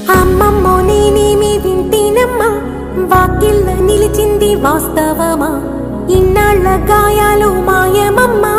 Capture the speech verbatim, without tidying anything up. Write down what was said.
అమ్మమ్మో నేనేమి వింటేనమ్మా వాకిళ్ళ నిలిచింది వాస్తవమా ఇన్నాళ్ళ గాయాలు మాయమమ్మా